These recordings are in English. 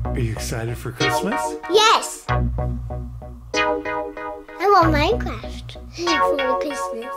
Are you excited for Christmas? Yes! I want Minecraft for Christmas.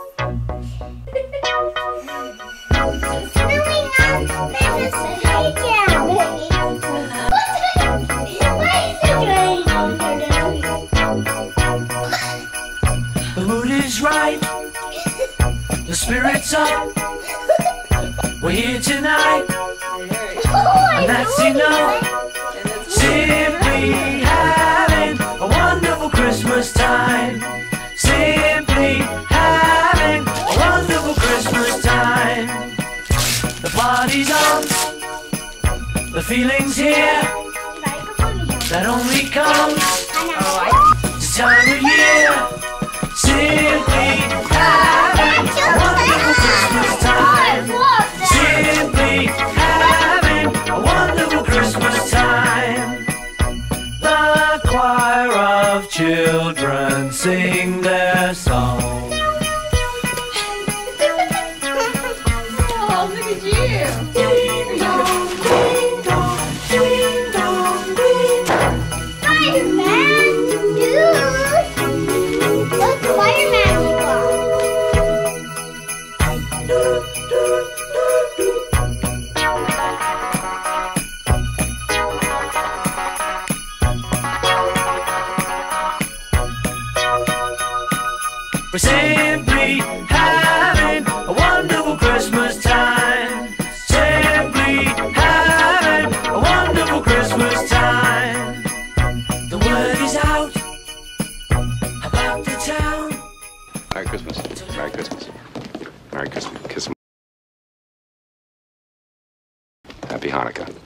The mood is right, the spirit's up. We're here tonight, and that's enough. Simply having a wonderful Christmas time. Simply having a wonderful Christmas time. The party's on, the feeling's here, that only comes this time of year. Simply having a wonderful Christmas time. Simply having a wonderful Christmas time. The choir of children sing their song. Oh, look at you! Ding dong, ding dong, ding dong, ding. Fireman, dude! Look, fireman we got. We're simply having a wonderful Christmas time. Simply having a wonderful Christmas time. The word is out about the town. Merry Christmas. Merry Christmas. Merry Christmas. Kiss 'em. Happy Hanukkah.